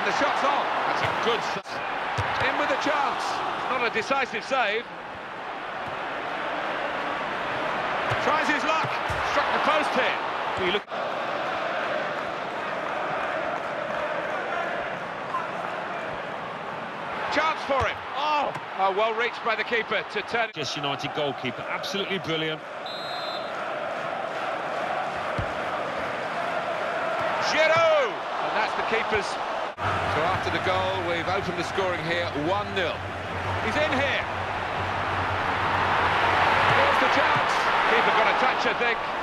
And the shot's on. That's a good save. In with a chance. Not a decisive save. Tries his luck. Struck the post here. You look. Chance for him. Oh, well reached by the keeper to turn. Manchester United goalkeeper, absolutely brilliant. Giroud! And that's the keeper's. So after the goal, we've opened the scoring here, 1-0. He's in here. Here's the chance. Keeper got a touch, I think.